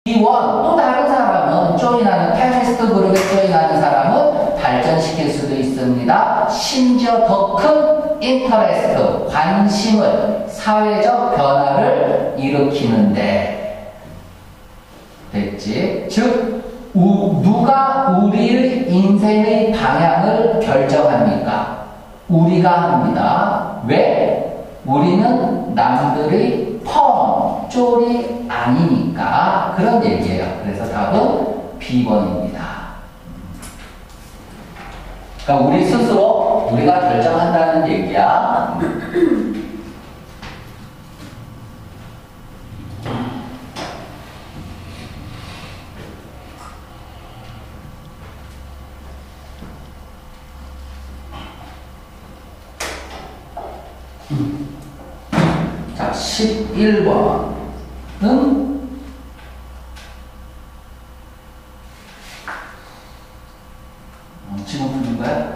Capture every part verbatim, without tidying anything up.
원, 또 다른 사람은 조인하는 페미니스트 그룹에 조인하는 사람은 발전시킬 수도 있습니다. 심지어 더 큰 인터레스트, 관심을, 사회적 변화를 일으키는데 됐지? 즉 우, 누가 우리의 인생의 방향을 결정합니까? 우리가 합니다. 왜? 우리는 남들의 펑, 쫄이 아니니까 그런 얘기예요. 그래서 답은 비 번입니다. 그러니까 우리 스스로 우리가 결정한다는 얘기야. 자, 십일 번은 지금 푸는 거야?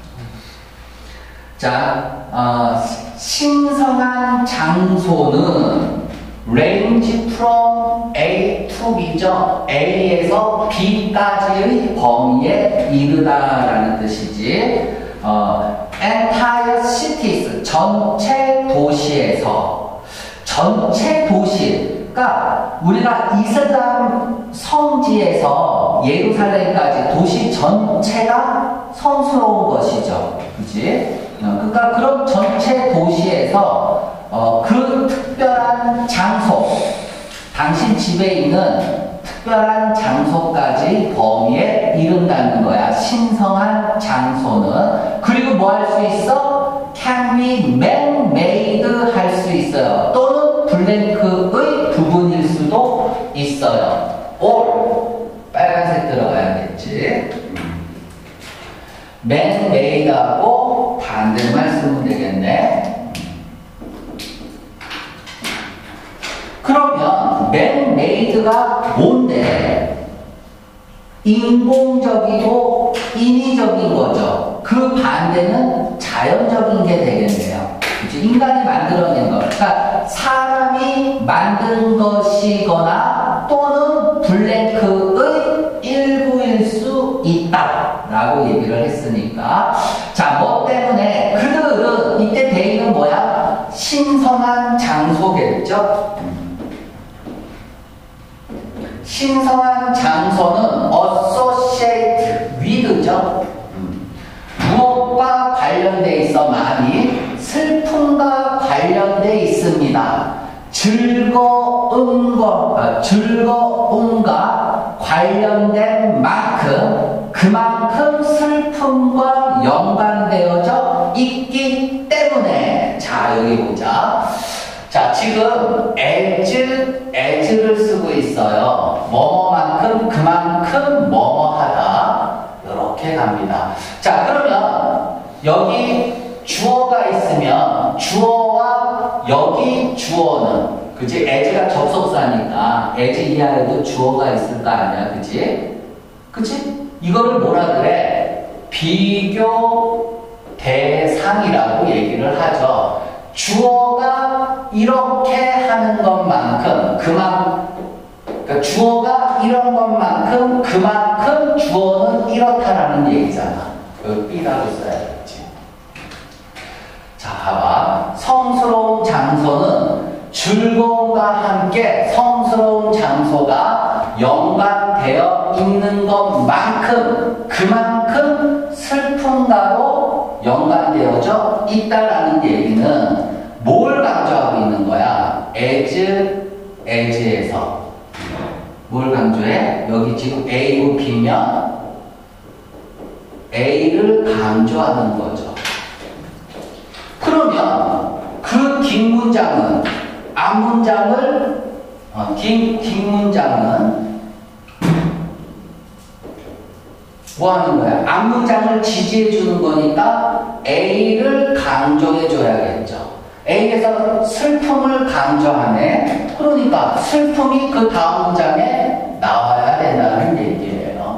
자, 어, 신성한 장소는 range from A to B죠. A에서 B까지의 범위에 이르다라는 뜻이지. 어, entire cities, 전체 도시에서, 전체 도시, 그러니까 우리가 이슬람 성지에서 예루살렘까지 도시 전체가 성스러운 것이죠. 그치? 어, 그러니까 그런 전체 도시에서 어, 그 특별한 장소, 당신 집에 있는 특별한 장소까지 범위에 이른다는 거야. 신성한 장소는. 그리고 뭐 할 수 있어? can be man-made 할 수 있어요. 또는 블랭크의 부분일 수도 있어요. or 빨간색 들어가야겠지. man-made하고 반대말 쓰면 되겠네. 그러면 man-made가 뭔데? 인공적이고 인위적인 거죠. 그 반대는 자연적인 게 되겠네요. 그치? 인간이 만들어낸 것. 그러니까 사람이 만든 것이거나 또는 블랭크의 일부일 수 있다라고 얘기를 했으니까, 자, 뭐 때문에 그들은 이때 대의는 뭐야? 신성한 장소겠죠? 신성한 장소는 associate with죠. 무엇과 관련돼 있어? 많이 슬픔과 관련돼 있습니다. 즐거운 것, 아, 즐거움과 관련된 만큼 그만큼 슬픔과 연관되어져 있기 때문에. 자, 여기 보자. 자, 지금 as, as를 쓰고 있어요. 뭐뭐만큼 그만큼 뭐뭐하다. 이렇게 갑니다. 자, 그러면 여기 주어가 있으면 주어와 여기 주어는, 그치? as가 접속사니까 as 이하에도 주어가 있을 거 아니야, 그치? 그치? 이거를 뭐라 그래? 비교 대상이라고 얘기를 하죠. 주어가 이렇게 하는 것만큼 그만, 그러니까 주어가 이런 것만큼 그만큼 주어는 이렇다라는 얘기잖아. 여기 B라고 써야겠지. 자, 봐봐. 성스러운 장소는 즐거움과 함께 성스러운 장소가 연관되어 있는 것만큼 그만큼 슬픔과도 연관되어져 있다라는 얘기는 뭘 강조하고 있는 거야? as, as에서 뭘 강조해? 여기 지금 A고 B면 A를 강조하는 거죠. 그러면 그 뒷문장은, 앞문장을, 어, 뒷, 뒷문장은 뭐 하는 거야? 앞문장을 지지해 주는 거니까 A를 강조해 줘야겠죠. A에서 슬픔을 강조하네. 그러니까 슬픔이 그 다음 문장에 나와야 된다는 얘기예요.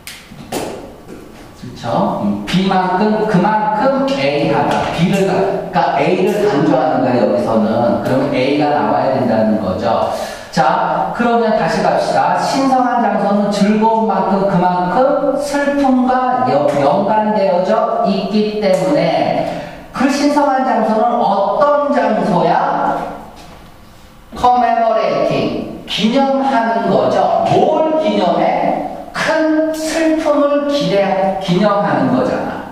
그렇죠? B만큼 그만큼 A하다. B를 그러니까 A를 강조하는 거야, 여기서는. 그러면 A가 나와야 된다는 거죠. 자, 그러면 다시 갑시다. 신성한 장소는 즐거운 만큼 그만큼 슬픔과 연관되어져 있기 때문에 그 신성한 장소는 어떤 장소야? commemorating, 기념하는 거죠. 뭘 기념해? 큰 슬픔을 기대, 기념하는 거잖아.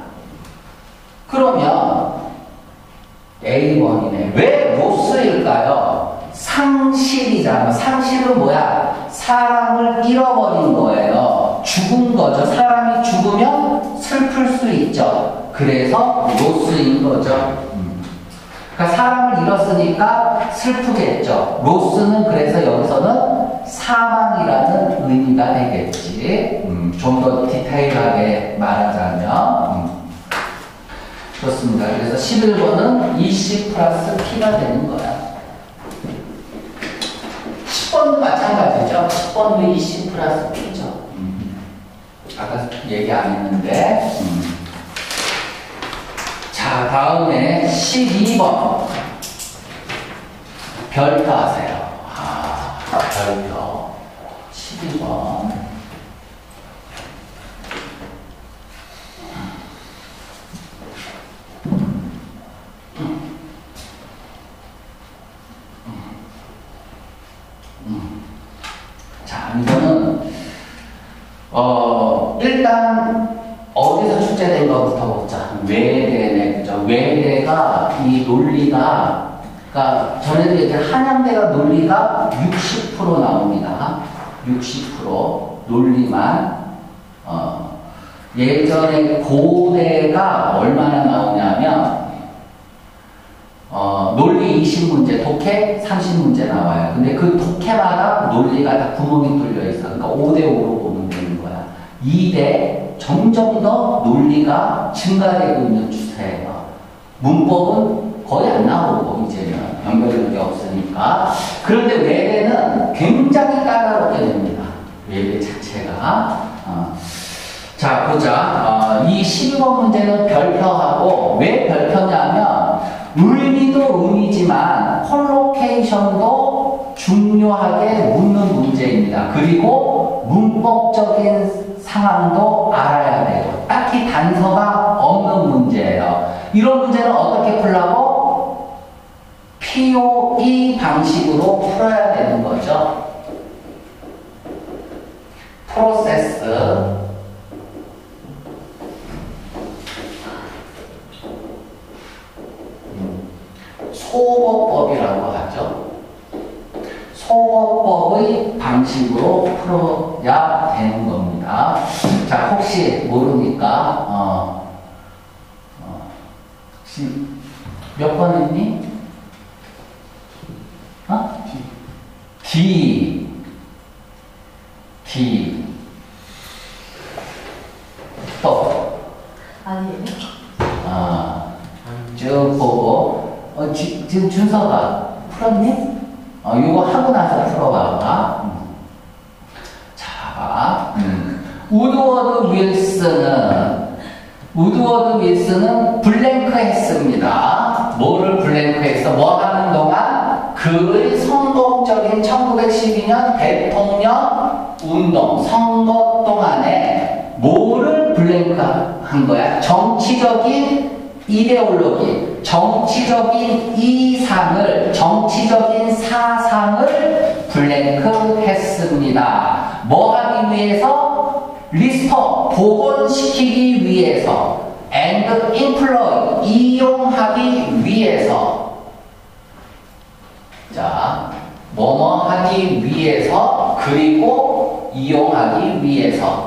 그러면 에이 번이네. 왜 로스일까요? 상실이잖아. 상실은 뭐야? 사람을 잃어버린 거예요. 죽은 거죠. 사람이 죽으면 슬플 수 있죠. 그래서 로스인 거죠. 음. 그러니까 사람을 잃었으니까 슬프겠죠. 로스는 그래서 여기서는 사망이라는 의미가 되겠지. 음. 좀 더 디테일하게 말하자면. 음. 좋습니다. 그래서 십일 번은 이씨 플러스 P가 되는 거야. 십 번도 마찬가지죠. 십 번도 이씨 플러스 P죠. 음. 아까 얘기 안 했는데. 음. 자, 다음에 십이 번. 별표 하세요. 아, 별표. 십이 번. 자, 이거는 어 일단 어디서 출제된 것부터 보자. 외대네, 그죠? 외대가 이 논리가, 그러니까 전에도 얘기한 한양대가 논리가 육십 퍼센트 나옵니다. 육십 퍼센트 논리만. 어, 예전에 고대가 얼마나 나오냐면 어, 논리 이십 문제, 독해 삼십 문제 나와요. 근데 그 독해마다 논리가 다 구멍이 뚫려 있어. 그러니까 오 대 오로 보면 되는 거야. 이 대 점점 더 논리가 증가되고 있는 추세예요. 문법은 거의 안 나오고 이제는 연결력이 없으니까. 그런데 외대는 굉장히 까다롭게 됩니다. 외대 자체가. 어. 자, 보자. 어, 이 십이 번 문제는 별표하고, 왜 별표냐면 의미도 의미지만 콜로케이션도 중요하게 묻는 문제입니다. 그리고 문법적인 상황도 알아야 돼요. 딱히 단서가 없는 문제예요. 이런 문제는 어떻게 풀라고? 피오이 방식으로 풀어야 되는 거죠. 프로세스. 소거법이라고 하죠. 소거법의 방식으로 풀어야 되는 겁니다. 자, 혹시 모르니까 어, 어, 혹시 몇 번 했니? 어? D. D. 또. 아니에요. 아, 쭉 보고. 어, 지, 지금 준서가 풀었니? 어, 이거 하고 나서 풀어봐봐. 음. 자, 봐봐. 음. 우드워드 윌슨은, 우드워드 윌슨은 블랭크 했습니다. 뭐를 블랭크 했어? 뭐 하는 동안? 그의 성공적인 천구백십이 년 대통령 운동, 선거 동안에 뭐를 블랭크 한 거야? 정치적인 이데올로기, 정치적인 이상을, 정치적인 사상을 블랭크 했습니다. 뭐 하기 위해서? 리스토어, 복원시키기 위해서. and employ, 이용하기 위해서. 자, 뭐뭐 하기 위해서, 그리고 이용하기 위해서.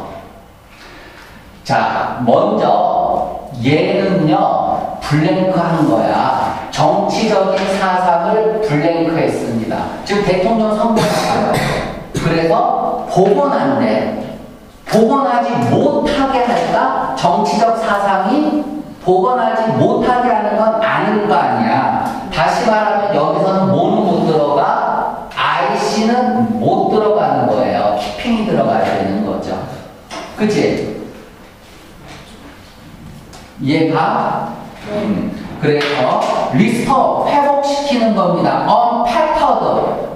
자, 먼저 얘는요, 블랭크 한 거야. 정치적인 사상을 블랭크 했습니다. 지금 대통령 선거잖아요. 그래서 복원한대. 복원하지 못하게 할까? 정치적 사상이 복원하지 못하게 하는 건 아닌 거 아니야. 다시 말하면 여기서는 뭐는 못 들어가? 아이씨는 못 들어가는 거예요. 키핑이 들어가야 되는 거죠. 그치? 이해가? 음. 그래서 리스터 회복시키는 겁니다. unfettered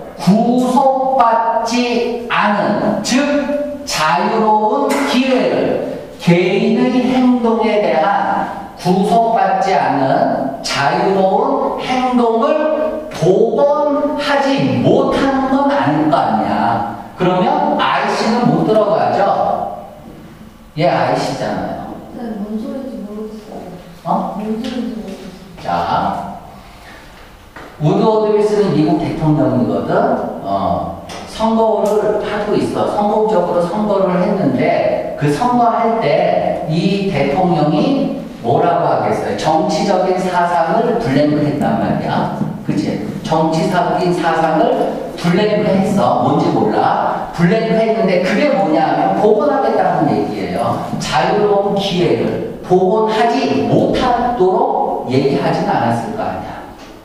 구속받지 않은 즉 자유로운 기회를 개인의 행동에 대한 구속받지 않은 자유로운 행동을 복원하지 못하는 건 아닐 거 아니야. 그러면 아이씨는 못 들어가죠. 얘 아이씨잖아요. 네, 뭔 소리인지 모르겠어요. 어? 뭔 소리인지 모르겠어요. 자, 우드 윌슨은 미국 대통령이거든. 어, 선거를 하고 있어. 성공적으로 선거를 했는데 그 선거할 때 이 대통령이 뭐라고 하겠어요? 정치적인 사상을 블랭크했단 말이야. 그치? 정치적인 사상을 블랭크했어. 뭔지 몰라. 블랭크했는데 그게 뭐냐면 복원하겠다는 얘기예요. 자유로운 기회를 복원하지 못하도록 얘기하지는 않았을 거 아니야.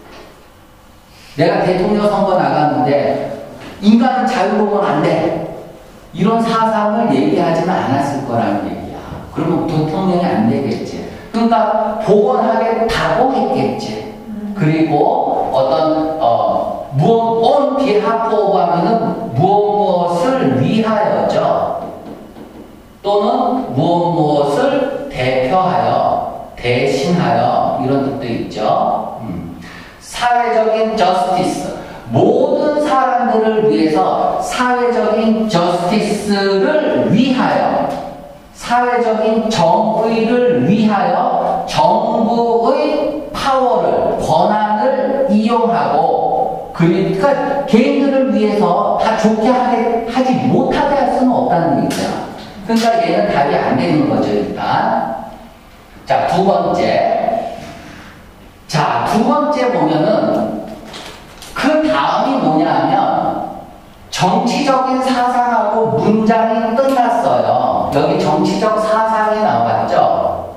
내가 대통령 선거 나갔는데 인간은 자유로우면 안 돼. 이런 사상을 얘기하지는 않았을 거라는 얘기야. 그러면 대통령이 안 되겠지. 그러니까 복원하겠다고 했겠지. 그리고 어떤 어, 무엇 on behalf of 하면은 무엇 무엇을 위하여죠. 또는 무엇 무엇을 대표하여, 대신하여 이런 뜻도 있죠. 음. 사회적인 저스티스, 모든 사람들을 위해서 사회적인 저스티스를 위하여, 사회적인 정의를 위하여 정부의 파워를, 권한을 이용하고, 그러니까 개인들을 위해서 다 좋게 하게, 하지 못하게 할 수는 없다는 얘기야. 그러니까 얘는 답이 안 되는 거죠, 일단. 자, 두 번째. 자, 두 번째 보면은 그 다음이 뭐냐면 정치적인 사상하고 문장이 끝났어요. 여기 정치적 사상이 나왔죠.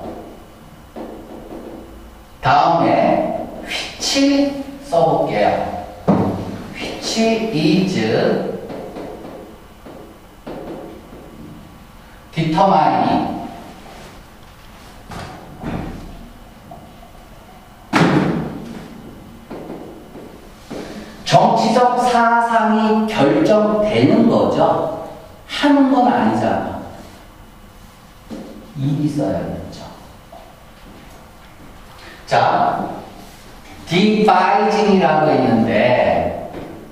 다음에 which 써볼게요. which is determining 정치적 사상이 결정되는 거죠. 하는 건 아니잖아. 일이 있어야겠죠. 자, devising이라고 있는데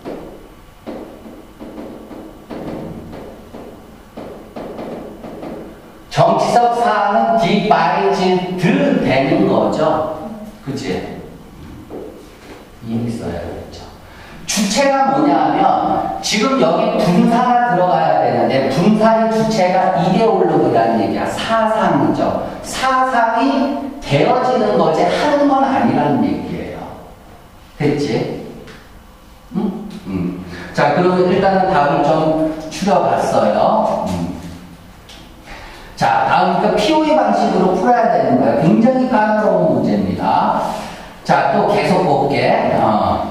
정치적 사안은 devised 되는 거죠. 그치? 일이 있어야겠죠. 주체가 뭐냐 하면 지금 여기 분사가 들어가야 되는데 분사의 주체가 이데올로기라는 얘기야. 사상이죠. 사상이 되어지는 거지 하는 건 아니라는 얘기예요. 됐지? 응? 응. 자, 그러면 일단은 답을 좀 추려봤어요. 음. 자, 다음 그 피오이 방식으로 풀어야 되는 거예요. 굉장히 까다로운 문제입니다. 자, 또 계속 볼게. 어.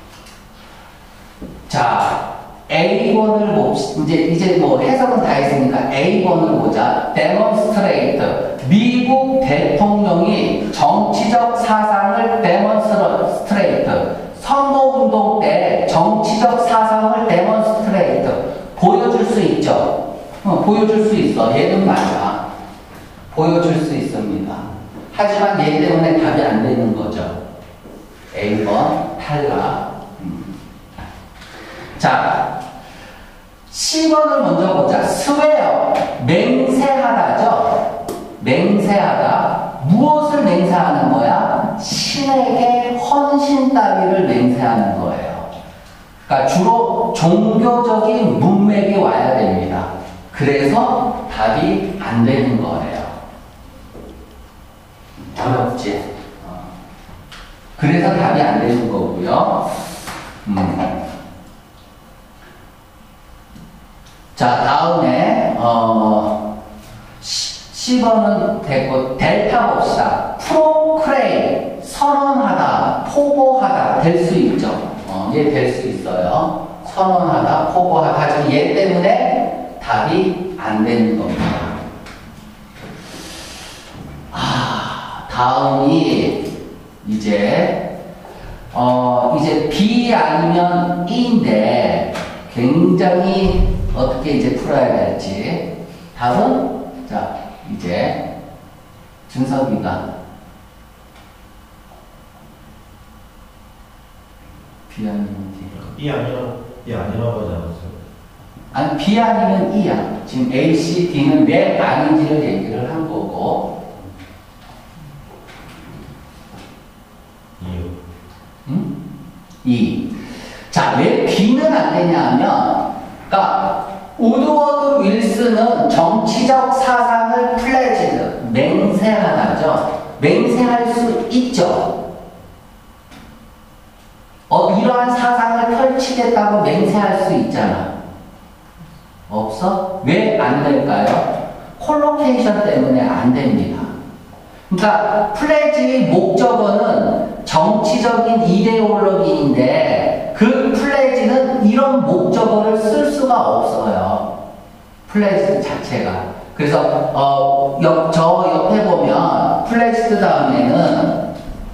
자, 에이 번을 봅시다. 이제, 이제 뭐 해석은 다 했으니까 에이 번을 보자. demonstrate. 미국 대통령이 정치적 사상을 demonstrate. 선거운동 때 정치적 사상을 demonstrate. 보여줄 수 있죠. 어, 보여줄 수 있어. 얘는 맞아. 보여줄 수 있습니다. 하지만 얘 때문에 답이 안 되는 거죠. 에이 번 탈락. 자, 십 번을 먼저 보자. swear, 맹세하다죠. 맹세하다. 무엇을 맹세하는 거야? 신에게 헌신 따위를 맹세하는 거예요. 그러니까 주로 종교적인 문맥이 와야 됩니다. 그래서 답이 안 되는 거예요. 어렵지? 어. 그래서 답이 안 되는 거고요. 음. 자, 다음에 어, 십 번은 됐고 델타 봅시다. 프로크레이, 선언하다, 포고하다 될 수 있죠. 어, 얘 될 수 있어요. 선언하다, 포고하다. 하지만 얘 때문에 답이 안 되는 겁니다. 아, 다음이 이제 어 이제 B 아니면 E인데 굉장히 어떻게 이제 풀어야 될지. 답은 자 이제 준석이가 B 아니면 D. B 아니라 B 아니라고 하지 않았어요? 아니 B 아니면 E야. 지금 A, C, D는 왜 아닌지를 얘기를 한 거고. 이유. 응? E. 자, 왜 B는 안 되냐 하면, 그러니까 우드워드 윌슨은 정치적 사상을 플레지드, 맹세하다죠. 맹세할 수 있죠. 어, 이러한 사상을 펼치겠다고 맹세할 수 있잖아. 없어? 왜 안 될까요? 콜로케이션 때문에 안 됩니다. 그러니까 플레지의 목적어는 정치적인 이데올로기인데 그 플레지는 이런 목적어를 쓸 수가 없어요. 플레지 자체가. 그래서 어, 옆, 저 옆에 보면 플레지드 다음에는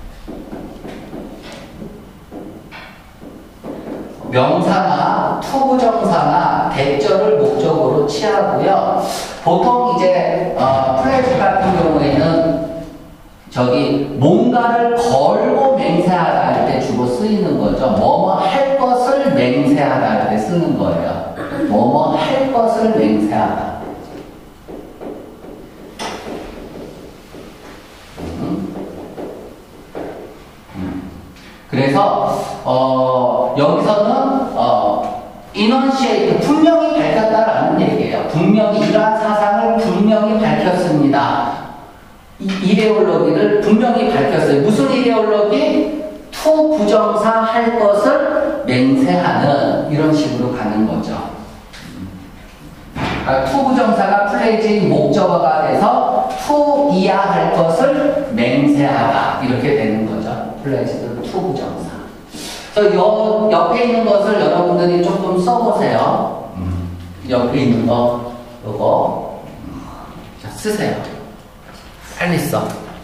명사나 투부정사나 대절을 목적으로 취하고요. 보통 이제 어, 플레지 같은 경우에는 저기 뭔가를 걸고 맹세하다 할 때 주로 쓰이는 거죠. 뭐뭐 할 것을 맹세하다 할 때 쓰는 거예요. 뭐뭐 할 것을 맹세하다. 음. 음. 그래서 어, 여기서는 어, 이넌시에이트 분명히 밝혔다라는 얘기예요. 분명히 이러한 사상을 분명히 밝혔습니다. 이 이데올로기를 분명히 밝혔어요. 무슨 이데올로기? 투 부정사 할 것을 맹세하는 이런 식으로 가는 거죠. 그러니까 투 부정사가 플레이즈의 목적어가 돼서 투 이야 할 것을 맹세하다 이렇게 되는 거죠. 플레이즈는 투 부정사. 그래서 요 옆에 있는 것을 여러분들이 조금 써보세요. 음. 옆에 있는 거 요거 자 쓰세요. 빨리 써.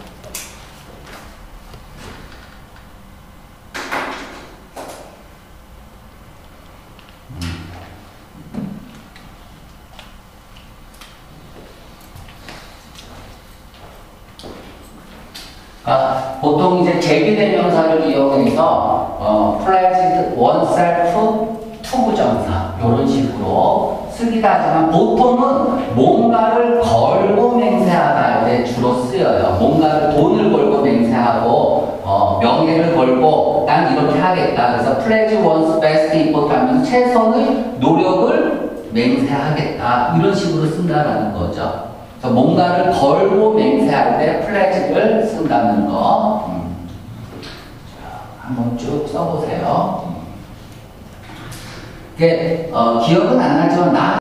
아, 보통 이제 제비대명사를 이용해서 어, pledged oneself to 부정사 이런 식으로 쓰기도 하지만 보통은 뭔가를 걸고 맹세하다 할 때 주로 쓰여요. 뭔가를 돈을 걸고 맹세하고 어, 명예를 걸고 난 이렇게 하겠다. 그래서 pledge one's best effort 하면서 최선의 노력을 맹세하겠다. 이런 식으로 쓴다라는 거죠. 그래서 뭔가를 걸고 맹세할 때 플래지를 쓴다는 거. 음. 자, 한번 쭉 써보세요. 이게 어, 기억은 안 나지만 나